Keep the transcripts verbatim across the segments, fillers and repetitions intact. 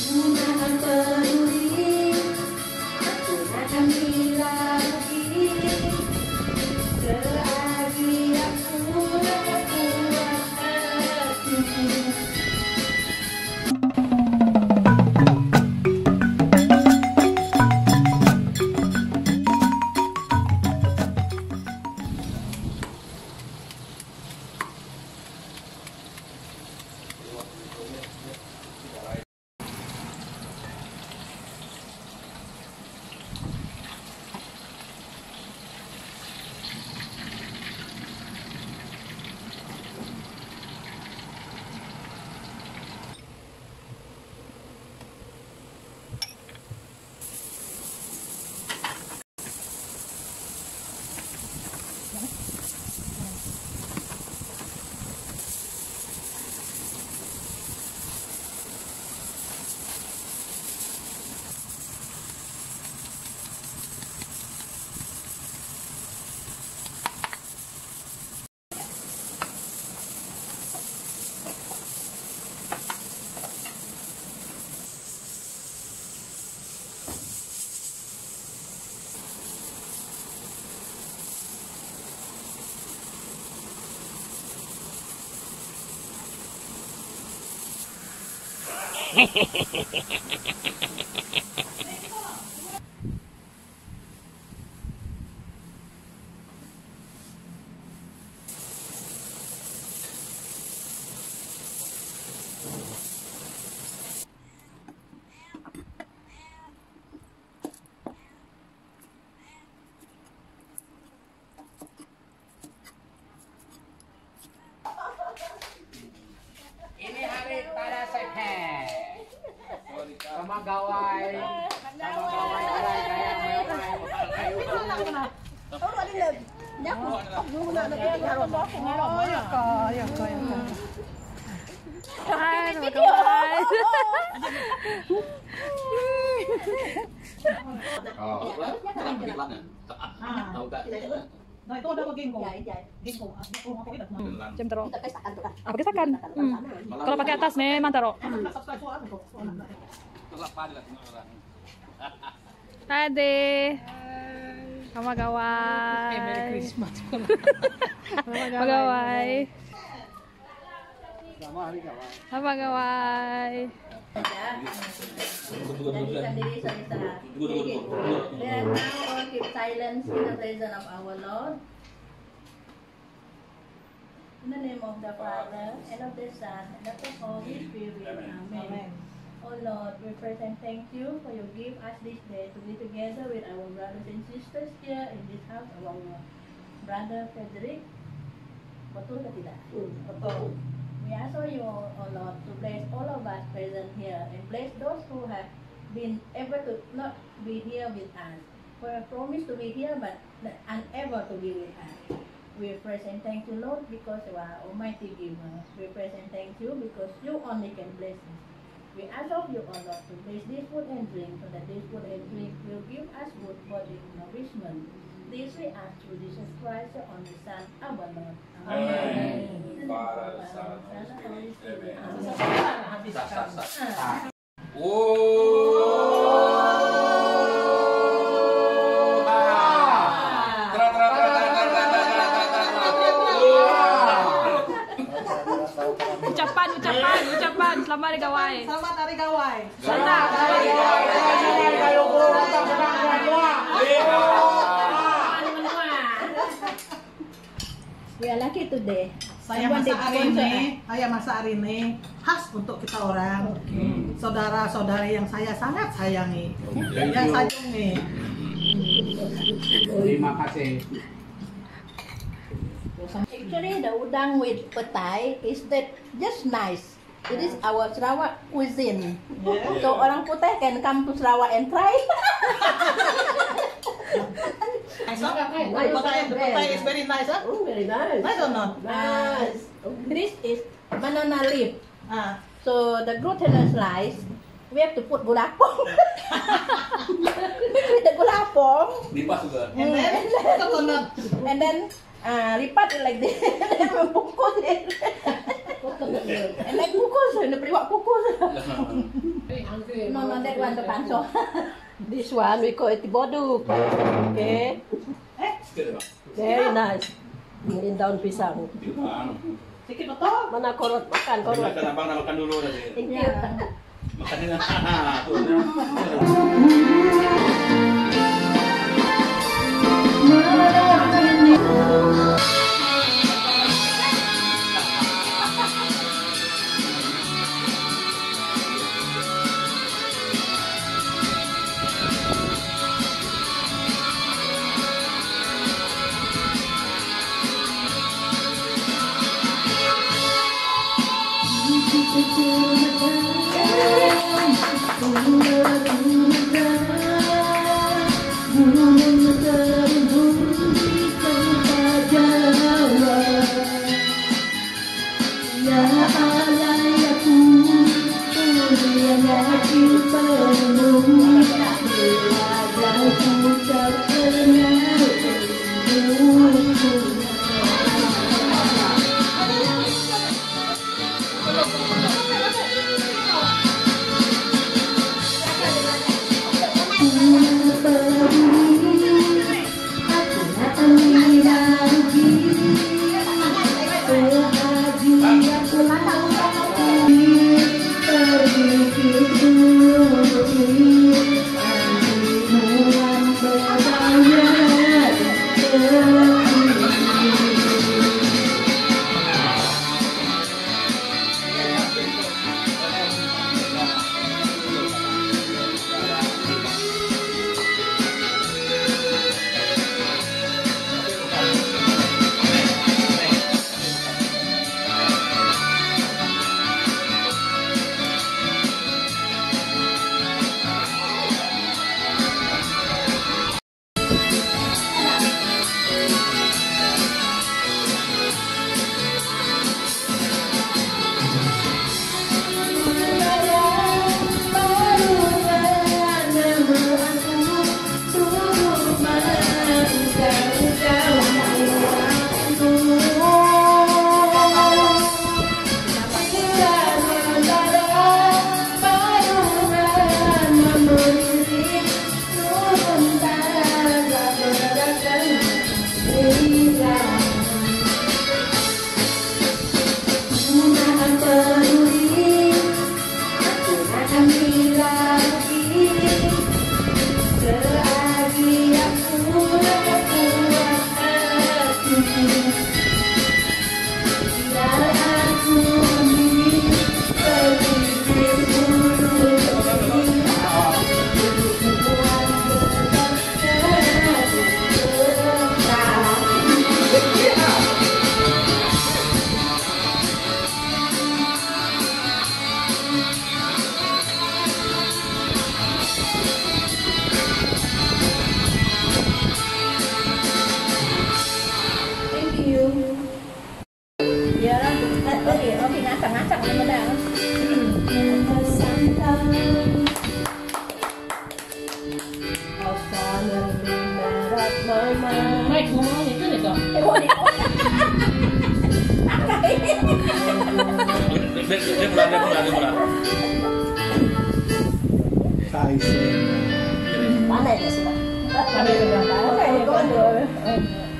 Ini hari pada sehat. Sama gawai, sama gawai ada kayak kayu. Oh, ada lagi. Nyak, dulu nak ada kayak ngarom. Oh, ya kah, ya kah, ya kah. Hai, video. Oh, kenapa diklatnya? Tahu tak? Nah, itu ada apa gingko? Gingko, gingko apa kita? Jam taro. Kita kisahkan tuh kan. Apa kisahkan? Hmm. Kalau pakai atas memang taro. Ade. Sama gawai. Merry Christmas. Sama gawai. Sama hari gawai. Sama gawai. Jadikan diri saudara. Let now all keep silence in the presence of our Lord. In the name of the Father, and of the Son, and of the Holy Spirit. Amen. Oh Lord, we praise and thank you for you give us this day to be together with our brothers and sisters here in this house of our brother Frederick. Betul atau tidak? Betul. We ask you, oh Lord, to bless all of us present here and bless those who have been able to not be here with us. For a promise to be here but unable to be with us. We praise and thank you, Lord, because you are Almighty Giver. We praise and thank you because you only can bless us. We ask of you, O Lord, to bless this food and drink, so that this food and drink will give us good body nourishment. This we ask through Jesus Christ, your only Son, our Lord. Amen. Para Son, Holy Spirit. Amen. Sah, sah, sah. Ah. Oh. Terang, terang, terang, terang, terang, terang, terang, terang, terang. Ucapan, ucapan, ucapan. Selamat hari gawai. Selamat hari gawai. Selamat hari We are lucky today. Saya Someone masak did hari sponsor ini, saya masak hari ini khas untuk kita orang saudara-saudari yang saya sangat sayangi, yang saya sayangi. Terima kasih. Actually, the udang with petai is that just nice. It is our Sarawak cuisine. So orang putih can come to Sarawak and try. Nice, huh? Petai, the petai is very nice, huh? Oh, very nice. Nice or not? Nice. This is banana leaf. Ah, So the glutinous slice, we have to put gulapong. Mix with the gulapong. Lipas juga. and then coconut. And then uh, lipat it like this. And then membungkus it. And then kukus, and the priwak kukus. No, no, that one the panso. This one we call it boduk. Okay. Very nice. In daun pisang. Sikit ba to? Mana korot makan korot. Makan abang nak makan dulu tadi. Thank you. Makan dengan tuh. Pandai dah sudah. Pandai dah. Pandai dah.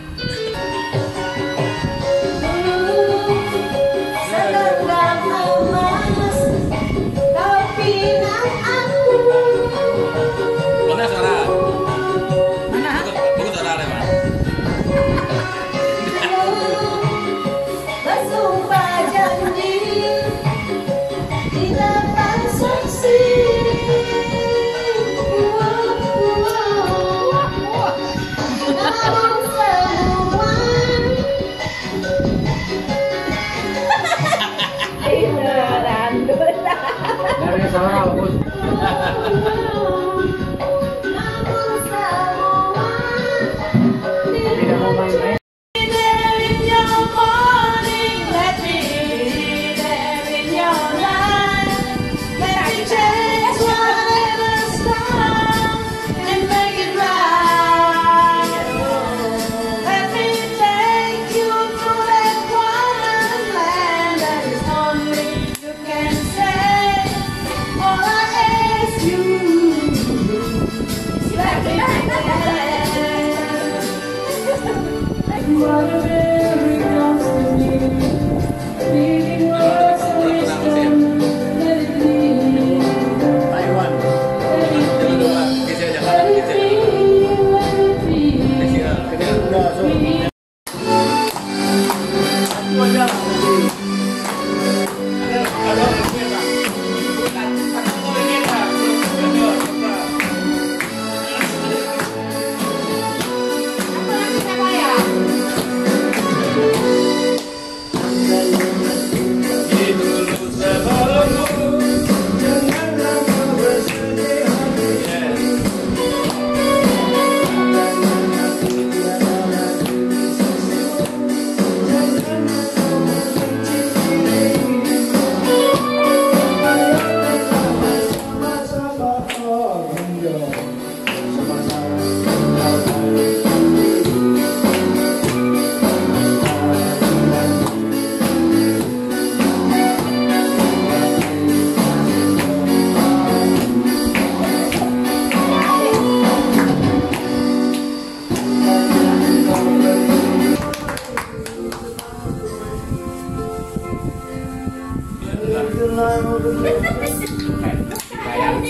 Mana suara? Mana? Tunggu suara ada mana? Bersumpah janji di depan saksi. Dari suara bagus. Tidak mau main-main. All I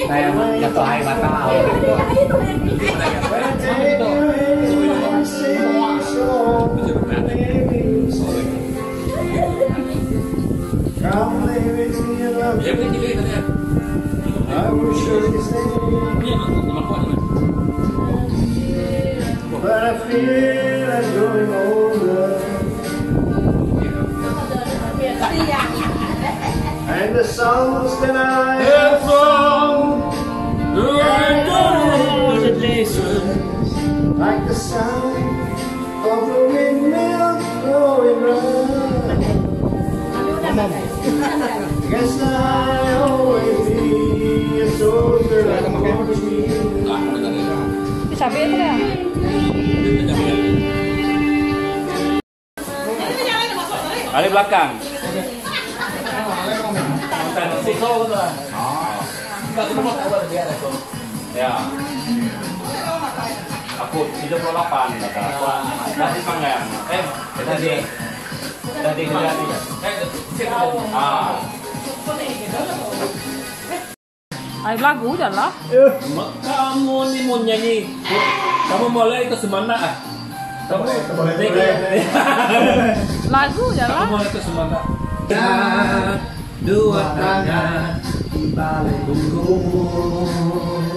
Kayak jatuh air mata. Ya, ini dia tadi. Ini nama kau ni. But I feel I'm growing older, and the songs that I have sung, like the sound of the windmill blowing round. Guess I always be a soldier like me. Ah, benar ya. Sabi itu kan? Balik belakang. Sikso gitu lah. Ya. Aku tiga puluh delapan kata. Tadi panggang. Eh, tadi. Tadi tadi. Eh, ah. Ay, lagu dah lah. Kamu ni mau nyanyi. Kamu mulai ke semana ah. Kamu Lagu dah lah. Kamu mulai ke semana. Dua tangan di balik punggung.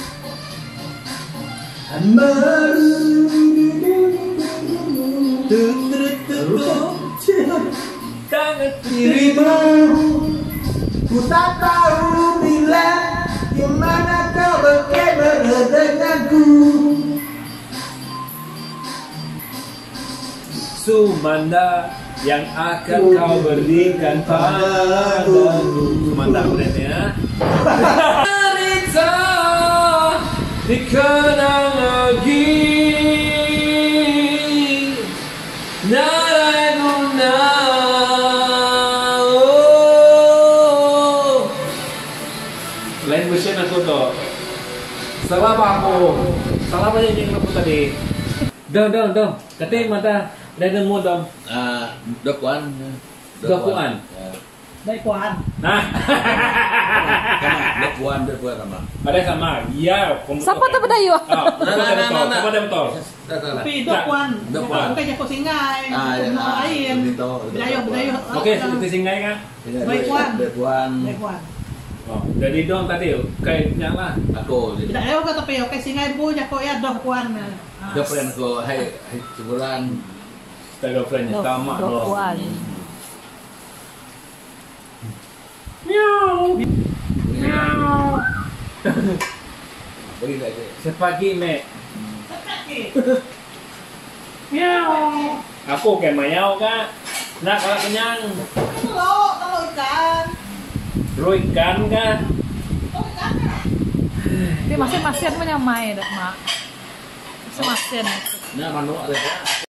Tangan kirimu. Ku tak tahu bila di mana kau bagaimana denganku. Sumanda yang akan kau berikan padaku. Sumanda udah ya. Cerita dikenang lagi. Narai guna. Lain version aku tu. Salah apa aku? Salah apa yang aku tadi? Dong, dong, dong. Katanya mata. Dengan mu dong. Ah, dokuan. Dokuan. ได้กวาน Nah. Dokuan, dokuan sama. Ada sama. Iya. Siapa tu Badayu? Oh, Siapa ada betul? tapi ดอกกวานดอกกวาน bukan jako singai Ah, ya. no lain Itu. bedayo bedayo Oke, seperti singai kan? Dokuan. ได้กวาน Oh, jadi dong tadi kayaknya lah. Aku jadi. bedayo ka tapi oke singai bu jako ya ดอกกวาน Dokuan aku hai sebulan. Kita girlfriendnya sama loh. Dokuan. Miau. Miau. Bagi tak je. Sepagi mek. Miau. Aku kayak mayau kak. Nak kalau kenyang. telo telo ikan Ro ikan kak. Tapi masih-masih punya main dah mak. Masih-masih. Nah, manuk ada.